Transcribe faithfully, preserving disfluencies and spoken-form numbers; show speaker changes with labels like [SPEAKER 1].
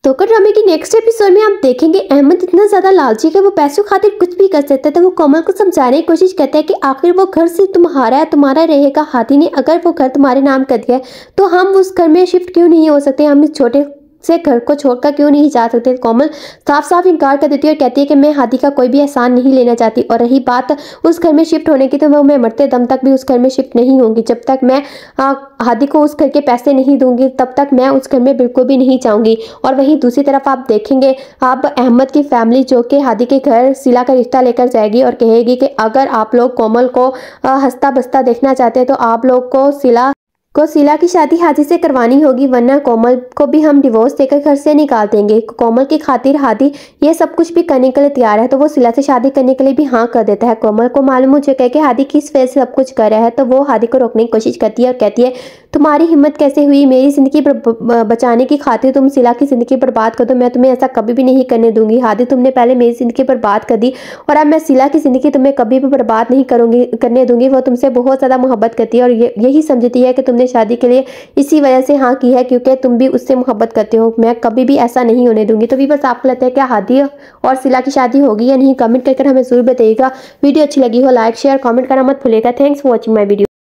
[SPEAKER 1] धोखा ड्रामे की नेक्स्ट एपिसोड में आप देखेंगे अहमद इतना ज्यादा लालची है कि वो पैसों खातिर कुछ भी कर सकता है। तो वो कोमल को समझाने की कोशिश करता है कि आखिर वो घर सिर्फ तुम्हारा है, तुम्हारा रहेगा। हादी ने अगर वो घर तुम्हारे नाम कर दिया है तो हम उस घर में शिफ्ट क्यों नहीं हो सकते, हम इस छोटे से घर को छोड़कर क्यों नहीं जा सकते। कोमल साफ साफ इनकार कर देती है और कहती है कि मैं हादी का कोई भी एहसान नहीं लेना चाहती। और रही बात उस घर में शिफ्ट होने की, तो वो मैं मरते दम तक भी उस घर में शिफ्ट नहीं होंगी। जब तक मैं आ, हादी को उस घर के पैसे नहीं दूंगी तब तक मैं उस घर में बिल्कुल भी नहीं जाऊंगी। और वहीं दूसरी तरफ आप देखेंगे आप अहमद की फैमिली जो कि हादी के घर सिला का रिश्ता लेकर जाएगी और कहेगी कि अगर आप लोग कोमल को हंसता बसता देखना चाहते हैं तो आप लोग को सिला को सिला की शादी हादी से करवानी होगी, वरना कोमल को भी हम डिवोर्स देकर घर से निकाल देंगे। कोमल की खातिर हादी ये सब कुछ भी करने के लिए तैयार है। तो वो सिला से शादी करने के लिए भी हाँ कर देता है। कोमल को मालूम हो चुका है कि हादी किस वजह से सब कुछ कर रहा है, तो वो हादी को रोकने की कोशिश करती है और कहती है तुम्हारी हिम्मत कैसे हुई, मेरी जिंदगी बचाने की खातिर तुम सिला की जिंदगी बर्बाद कर दो, मैं तुम्हें ऐसा कभी भी नहीं करने दूंगी। हादी तुमने पहले मेरी जिंदगी बर्बाद कर दी और अब मैं सिला की जिंदगी तुम्हें कभी भी बर्बाद नहीं करूंगी करने दूंगी। वो तुमसे बहुत ज्यादा मोहब्बत करती है और ये, यही समझती है कि तुमने शादी के लिए इसी वजह से हाँ की है क्योंकि तुम भी उससे मोहब्बत करते हो। मैं कभी भी ऐसा नहीं होने दूंगी। तो भी बस आपको लगता है क्या हादी और सिला की शादी होगी या नहीं, कमेंट करके हमें जरूर बताइएगा। वीडियो अच्छी लगी हो लाइक शेयर कमेंट करना मत भूलिएगा। Thanks for watching my video.